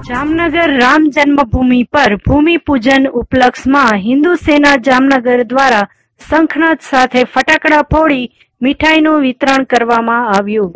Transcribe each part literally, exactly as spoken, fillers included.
જામનગર રામ જન્મભૂમિ પર ભૂમિ પૂજન ઉપલક્ષમાં હિન્દુ સેના જામનગર દ્વારા શંખનાદ સાથે ફટાકડા ફોડી મીઠાઈનું વિતરણ કરવામાં આવ્યું।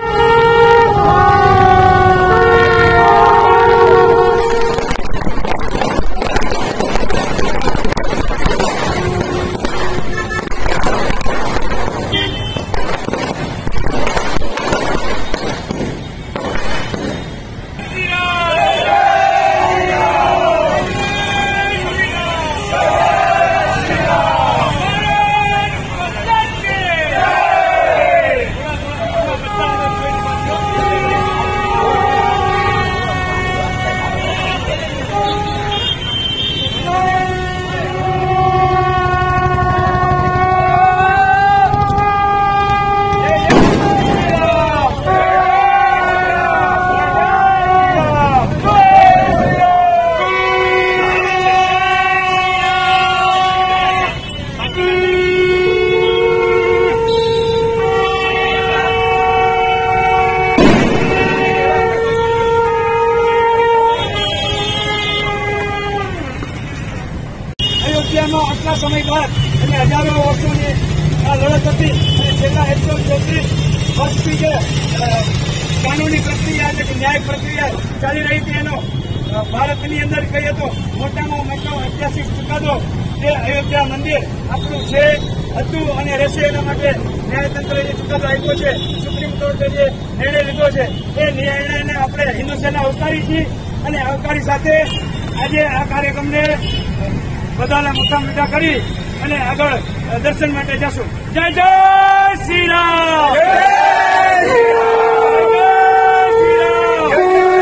आटला समय बाद हजारों वर्षों की लड़त थी छेल्ला एक सौ चौतीस वर्ष की जो कानूनी प्रक्रिया न्याय प्रक्रिया चाली रही थी एनो भारत की अंदर कहीए तो मोटा मोटो ऐतिहासिक चुकादो जे अयोध्या मंदिर आपणुं छे हतुं अने रहेशे एना माटे न्यायतंत्रे जे चुकादो आप्यो छे सुप्रीम कोर्टे जे निर्णय लीधो छे ए निर्णयने आपणे हिंदू सेना आवकारी छीए अने आवकारी साथे आजे आ कार्यक्रमने बधाना मोटा मीठा करी अने आगळ दर्शन माटे जशुं। जय जय श्री राम, जय श्री राम, जय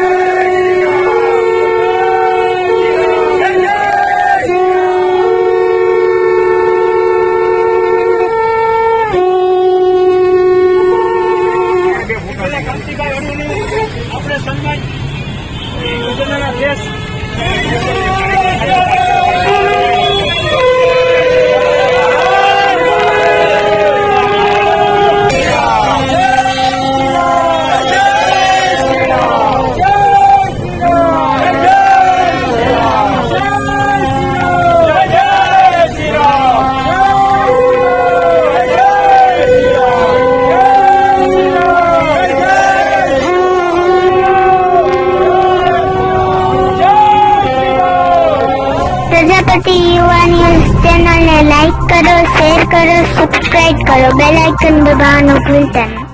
श्री राम। क्रांतिकाई अणुनु अपने सन्मान योजनाना देश प्रजापति युवा न्यूज चैनल ने लाइक करो, शेयर करो, सब्सक्राइब करो, बेल आइकन दबावવાનું ભૂલતા નહીં।